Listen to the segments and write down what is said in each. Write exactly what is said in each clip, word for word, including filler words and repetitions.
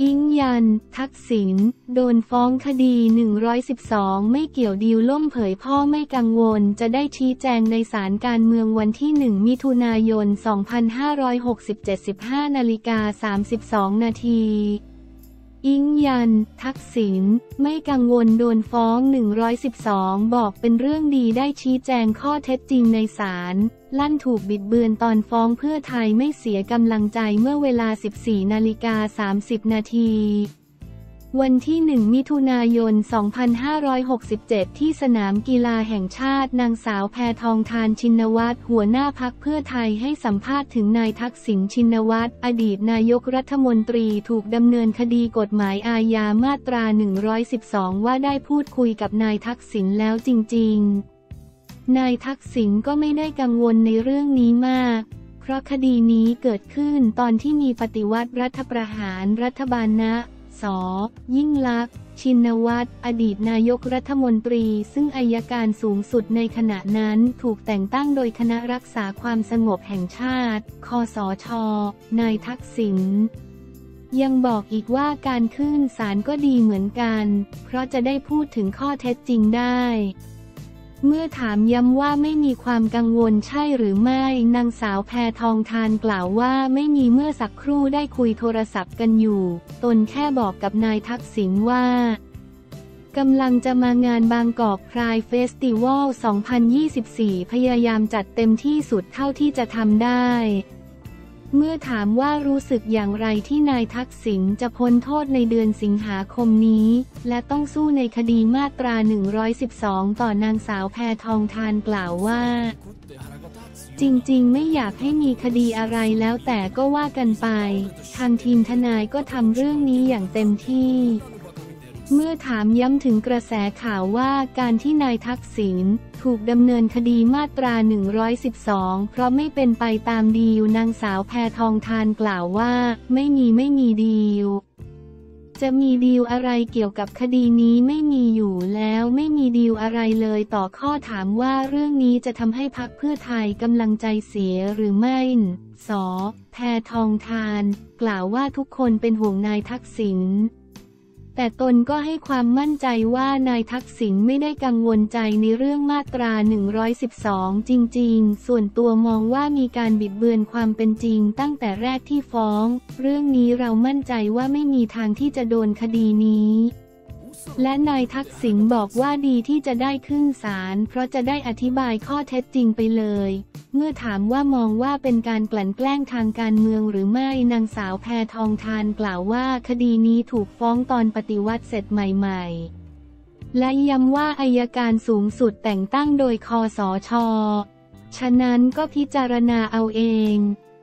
อิงยัน ทักษิณโดนฟ้องคดีหนึ่งร้อยสิบสองไม่เกี่ยวดีลล่มเผยพ่อไม่กังวลจะได้ชี้แจงในศาลการเมืองวันที่หนึ่งมิถุนายนสองพันห้าร้อยหกสิบเจ็ด สิบห้านาฬิกาสามสิบสองนาทีอิงยัน ทักษิณไม่กังวลโดนฟ้องหนึ่งร้อยสิบสองบอกเป็นเรื่องดีได้ชี้แจงข้อเท็จจริงในศาลลั่นถูกบิดเบือนตอนฟ้องเพื่อไทยไม่เสียกำลังใจเมื่อเวลา สิบสี่นาฬิกาสามสิบนาทีวันที่หนึ่งมิถุนายนสองพันห้าร้อยหกสิบเจ็ดที่สนามกีฬาแห่งชาตินางสาวแพทองธารชินวัตรหัวหน้าพรรคเพื่อไทยให้สัมภาษณ์ถึงนายทักษิณชินวัตรอดีตนายกรัฐมนตรีถูกดำเนินคดีกฎหมายอาญามาตราหนึ่งร้อยสิบสองว่าได้พูดคุยกับนายทักษิณแล้วจริงๆนายทักษิณก็ไม่ได้กังวลในเรื่องนี้มากเพราะคดีนี้เกิดขึ้นตอนที่มีปฏิวัติรัฐประหารรัฐบาลนะส.ยิ่งลักษณ์ชินวัตรอดีตนายกรัฐมนตรีซึ่งอัยการสูงสุดในขณะนั้นถูกแต่งตั้งโดยคณะรักษาความสงบแห่งชาติคสช.นายทักษิณยังบอกอีกว่าการขึ้นศาลก็ดีเหมือนกันเพราะจะได้พูดถึงข้อเท็จจริงได้เมื่อถามย้ำว่าไม่มีความกังวลใช่หรือไม่นางสาวแพทองธารกล่าวว่าไม่มีเมื่อสักครู่ได้คุยโทรศัพท์กันอยู่ตนแค่บอกกับนายทักษิณว่ากำลังจะมางานบางกอกไพร์เฟสติวัลสองพันยี่สิบสี่พยายามจัดเต็มที่สุดเท่าที่จะทำได้เมื่อถามว่ารู้สึกอย่างไรที่นายทักษิณจะพ้นโทษในเดือนสิงหาคมนี้และต้องสู้ในคดีมาตราหนึ่งร้อยสิบสองต่อนางสาวแพทองธารกล่าวว่าจริงๆไม่อยากให้มีคดีอะไรแล้วแต่ก็ว่ากันไปทางทีมทนายก็ทำเรื่องนี้อย่างเต็มที่เมื่อถามย้ำถึงกระแสข่าวว่าการที่นายทักษิณถูกดำเนินคดีมาตราหนึ่งร้อยสิบสองเพราะไม่เป็นไปตามดีลนางสาวแพทองธารกล่าวว่าไม่มีไม่มีดีลจะมีดีลอะไรเกี่ยวกับคดีนี้ไม่มีอยู่แล้วไม่มีดีลอะไรเลยต่อข้อถามว่าเรื่องนี้จะทำให้พรรคเพื่อไทยกำลังใจเสียหรือไม่ส.แพทองธารกล่าวว่าทุกคนเป็นห่วงนายทักษิณแต่ตนก็ให้ความมั่นใจว่านายทักษิณไม่ได้กังวลใจในเรื่องมาตราหนึ่งร้อยสิบสองจริงๆส่วนตัวมองว่ามีการบิดเบือนความเป็นจริงตั้งแต่แรกที่ฟ้องเรื่องนี้เรามั่นใจว่าไม่มีทางที่จะโดนคดีนี้และนายทักษิณบอกว่าดีที่จะได้ขึ้นศาลเพราะจะได้อธิบายข้อเท็จจริงไปเลยเมื่อถามว่ามองว่าเป็นการกลั่นแกล้งทางการเมืองหรือไม่นางสาวแพทองธารกล่าวว่าคดีนี้ถูกฟ้องตอนปฏิวัติเสร็จใหม่ๆและย้ำว่าอัยการสูงสุดแต่งตั้งโดยคสช.ฉะนั้นก็พิจารณาเอาเอง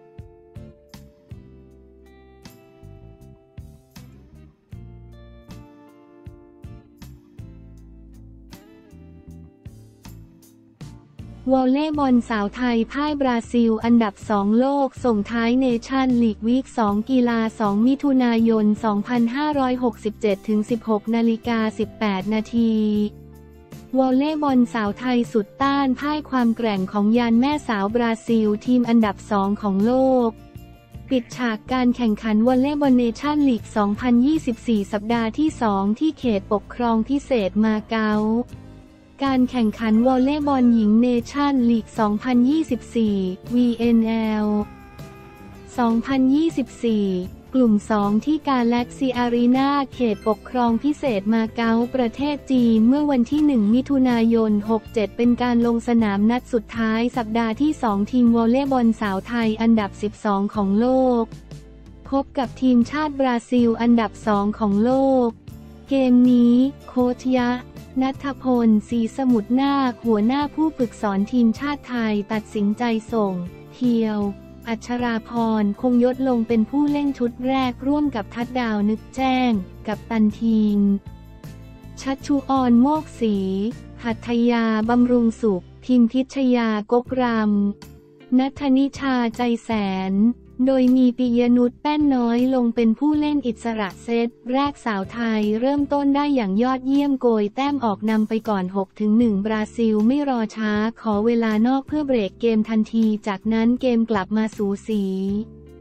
วอลเลย์บอลสาวไทยพ่ายบราซิลอันดับสองโลกส่งท้ายเนชั่นลีกวีคสองกีฬาสองมิถุนายนสองพันห้าร้อยหกสิบเจ็ดถึงสิบหกนาฬิกาสิบแปดนาทีวอลเลย์บอลสาวไทยสุดต้านพ่ายความแกร่งของยานแม่สาวบราซิลทีมอันดับสองของโลกปิดฉากการแข่งขันวอลเลย์บอลเนชั่นลีกสองพันยี่สิบสี่สัปดาห์ที่สองที่เขตปกครองพิเศษมาเก๊าการแข่งขันวอลเลย์บอลหญิงเนชั่นลีกสองพันยี่สิบสี่ วี เอ็น แอล สองพันยี่สิบสี่ กลุ่มสองที่กาแล็กซีอารีนาเขตปกครองพิเศษมาเก๊าประเทศจีนเมื่อวันที่หนึ่งมิถุนายนหกเจ็ดเป็นการลงสนามนัดสุดท้ายสัปดาห์ที่สองทีมวอลเลย์บอลสาวไทยอันดับสิบสองของโลกพบกับทีมชาติบราซิลอันดับสองของโลกเกมนี้โค้ชยะณัฐพล ศรีสมุทรนาคหัวหน้าผู้ฝึกสอนทีมชาติไทยตัดสินใจส่งเทียวอัชราพรคงยศลงเป็นผู้เล่นชุดแรกร่วมกับทัดดาวนึกแจ้งกับตันทีมชัชชุออนโมกศรีหัตถยาบำรุงสุขพิมพิชยากกรำณัฐนิชาใจแสนโดยมีปิยนุชแป้นน้อยลงเป็นผู้เล่นอิสระเซตแรกสาวไทยเริ่มต้นได้อย่างยอดเยี่ยมโกยแต้มออกนำไปก่อน หกถึงหนึ่ง บราซิลไม่รอช้าขอเวลานอกเพื่อเบรกเกมทันทีจากนั้นเกมกลับมาสูสี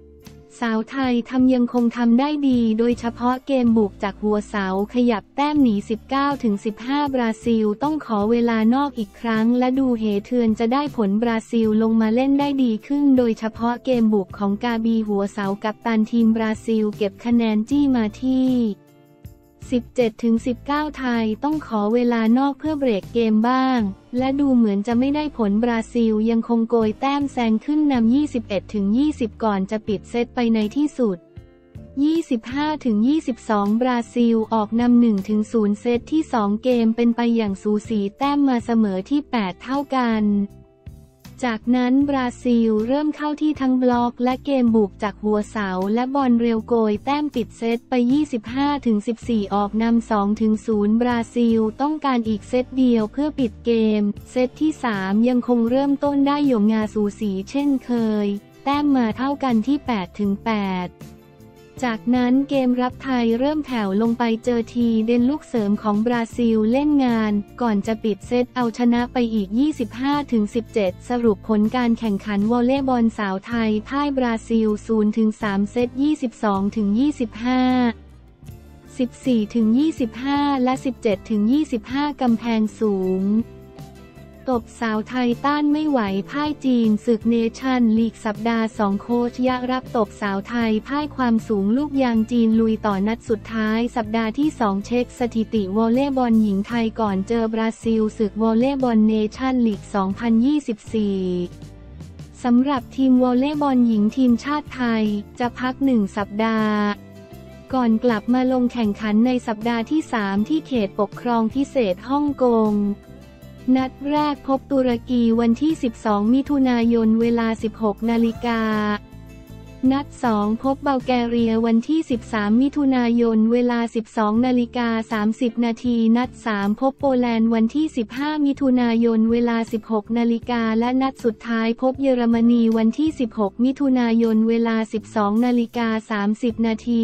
สาวไทยทำยังคงทำได้ดีโดยเฉพาะเกมบุกจากหัวเสาขยับแต้มหนี สิบเก้าถึงสิบห้า บราซิลต้องขอเวลานอกอีกครั้งและดูเหเทือนจะได้ผลบราซิลลงมาเล่นได้ดีขึ้นโดยเฉพาะเกมบุกของกาบีหัวเสากัปตันทีมบราซิลเก็บคะแนนจี้มาที่ สิบเจ็ดถึงสิบเก้า ไทยต้องขอเวลานอกเพื่อเบรกเกมบ้างและดูเหมือนจะไม่ได้ผลบราซิลยังคงโกยแต้มแซงขึ้นนำ ยี่สิบเอ็ดถึงยี่สิบ ก่อนจะปิดเซตไปในที่สุด ยี่สิบห้าถึงยี่สิบสอง บราซิลออกนำ หนึ่งถึงศูนย์ เซตที่สองเกมเป็นไปอย่างสูสีแต้มมาเสมอที่ แปด เท่ากันจากนั้นบราซิลเริ่มเข้าที่ทั้งบล็อกและเกมบุกจากหัวเสาและบอลเร็วโกยแต้มปิดเซตไป ยี่สิบห้าถึงสิบสี่ ออกนำ สองถึงศูนย์ บราซิลต้องการอีกเซตเดียวเพื่อปิดเกมเซตที่สามยังคงเริ่มต้นได้หย่งงาสูสีเช่นเคยแต้มมาเท่ากันที่ แปดถึงแปดจากนั้นเกมรับไทยเริ่มแผ่วลงไปเจอทีเดนลูกเสริมของบราซิลเล่นงานก่อนจะปิดเซตเอาชนะไปอีก ยี่สิบห้าถึงสิบเจ็ด สรุปผลการแข่งขันวอลเลย์บอลสาวไทยพ่ายบราซิล ศูนย์ถึงสาม เซต ยี่สิบสองถึงยี่สิบห้า สิบสี่ถึงยี่สิบห้า และ สิบเจ็ดถึงยี่สิบห้า กำแพงสูงตบสาวไทยต้านไม่ไหวพ่ายจีนศึกเนชั่นลีกสัปดาห์สองโค้ชยะรับตบสาวไทยพ่ายความสูงลูกยางจีนลุยต่อนัดสุดท้ายสัปดาห์ที่สองเช็คสถิติวอลเลย์บอลหญิงไทยก่อนเจอบราซิลศึกวอลเลย์บอลเนชั่นลีก สองพันยี่สิบสี่ สำหรับทีมวอลเลย์บอลหญิงทีมชาติไทยจะพักหนึ่งสัปดาห์ก่อนกลับมาลงแข่งขันในสัปดาห์ที่สามที่เขตปกครองพิเศษฮ่องกงนัดแรกพบตุรกีวันที่สิบสองมิถุนายนเวลา สิบหกนาฬิกานัดสองพบบัลแกเรียวันที่สิบสามมิถุนายนเวลา สิบสองนาฬิกาสามสิบนาทีนัดสามพบโปแลนด์วันที่สิบห้ามิถุนายนเวลา สิบหกนาฬิกาและนัดสุดท้ายพบเยอรมนีวันที่สิบหกมิถุนายนเวลา สิบสองนาฬิกาสามสิบนาที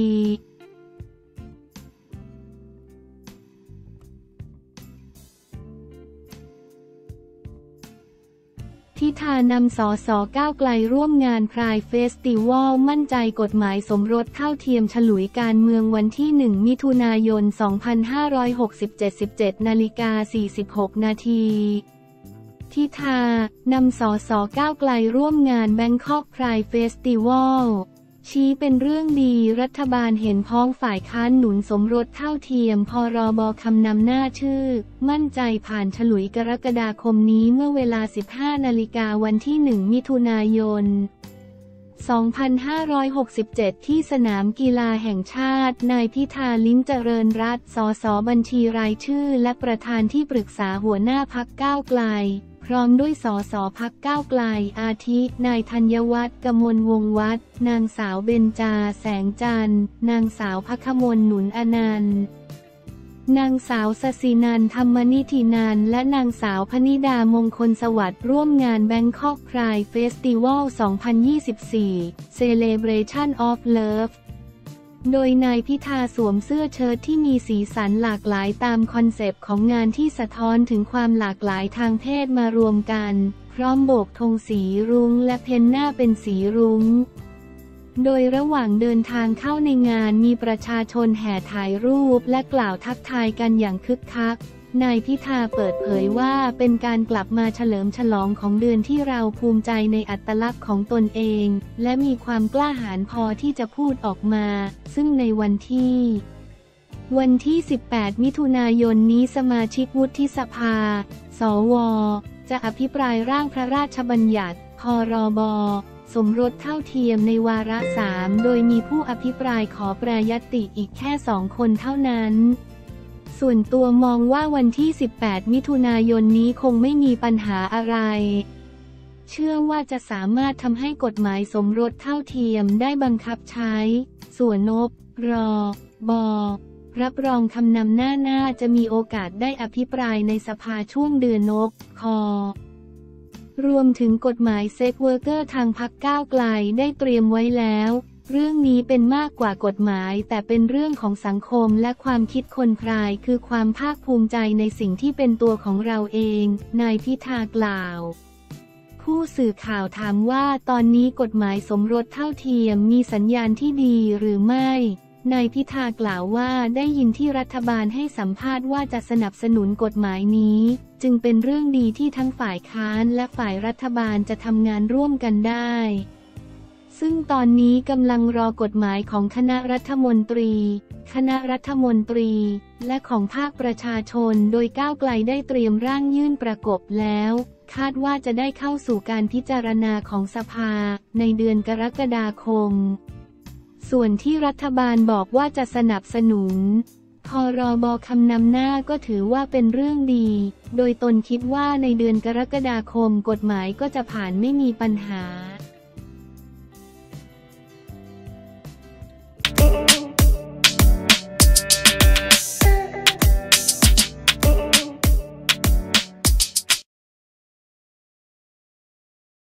ทิธานำสสก้าวไกลร่วมงานพรายเฟสติวัลมั่นใจกฎหมายสมรสเท่าเทียมฉลุยการเมืองวันที่หนึ่งมิถุนายนสองพันห้าร้อยหกสิบเจ็ด สิบเจ็ดนาฬิกาสี่สิบหกนาทีทิธานำสสก้าวไกลร่วมงานแบงคอกพรายเฟสติวัลชี้เป็นเรื่องดีรัฐบาลเห็นพ้องฝ่ายค้านหนุนสมรสเท่าเทียมพรบคำนำหน้าชื่อมั่นใจผ่านฉลุยกรกฎาคมนี้เมื่อเวลา สิบห้านาฬิกาวันที่หนึ่งมิถุนายนสองพันห้าร้อยหกสิบเจ็ดที่สนามกีฬาแห่งชาตินายพิธาลิ้มเจริญรัตน์สสบัญชีรายชื่อและประธานที่ปรึกษาหัวหน้าพรรคก้าวไกลพร้อมด้วยสสพรรคก้าวไกลอาทินายธัญวัฒน์กมลวงศ์วัฒน์นางสาวเบญจาแสงจันทร์นางสาวภคมลหนุนอนันต์นางสาวสศินันท์ธรรมนิธินันท์และนางสาวพนิดามงคลสวัสดิ์ร่วมงาน Bangkok Pride Festival สองพันยี่สิบสี่ Celebration of Love โดยนายพิธาสวมเสื้อเชิ้ตที่มีสีสันหลากหลายตามคอนเซปต์ของงานที่สะท้อนถึงความหลากหลายทางเพศมารวมกันพร้อมโบกธงสีรุ้งและเพ้นหน้าเป็นสีรุ้งโดยระหว่างเดินทางเข้าในงานมีประชาชนแห่ถ่ายรูปและกล่าวทักทายกันอย่างคึกคักนายพิธาเปิดเผยว่าเป็นการกลับมาเฉลิมฉลองของเดือนที่เราภูมิใจในอัตลักษณ์ของตนเองและมีความกล้าหาญพอที่จะพูดออกมาซึ่งในวันที่วันที่สิบแปดมิถุนายนนี้สมาชิกวุฒิสภาสวจะอภิปรายร่างพระราชบัญญัติพรบสมรสเท่าเทียมในวาระสามโดยมีผู้อภิปรายขอแปรยติอีกแค่สองคนเท่านั้นส่วนตัวมองว่าวันที่สิบแปดมิถุนายนนี้คงไม่มีปัญหาอะไรเชื่อว่าจะสามารถทำให้กฎหมายสมรสเท่าเทียมได้บังคับใช้ส่วนนบรบรับรองคำนำหน้าหน้าจะมีโอกาสได้อภิปรายในสภาช่วงเดือนนกครวมถึงกฎหมายเซ็กเวิร์กเกอร์ทางพรรคก้าวไกลได้เตรียมไว้แล้วเรื่องนี้เป็นมากกว่ากฎหมายแต่เป็นเรื่องของสังคมและความคิดคนพรายคือความภาคภูมิใจในสิ่งที่เป็นตัวของเราเองนายพิธากล่าวคผู้สื่อข่าวถามว่าตอนนี้กฎหมายสมรสเท่าเทียมมีสัญญาณที่ดีหรือไม่นายพิธากล่าวว่าได้ยินที่รัฐบาลให้สัมภาษณ์ว่าจะสนับสนุนกฎหมายนี้จึงเป็นเรื่องดีที่ทั้งฝ่ายค้านและฝ่ายรัฐบาลจะทำงานร่วมกันได้ซึ่งตอนนี้กำลังรอกฎหมายของคณะรัฐมนตรีคณะรัฐมนตรีและของภาคประชาชนโดยก้าวไกลได้เตรียมร่างยื่นประกบแล้วคาดว่าจะได้เข้าสู่การพิจารณาของสภาในเดือนกรกฎาคมส่วนที่รัฐบาลบอกว่าจะสนับสนุนพรบคำนำหน้าก็ถือว่าเป็นเรื่องดีโดยตนคิดว่าในเดือนกรกฎาคมกฎหมายก็จะผ่านไม่มีปัญหา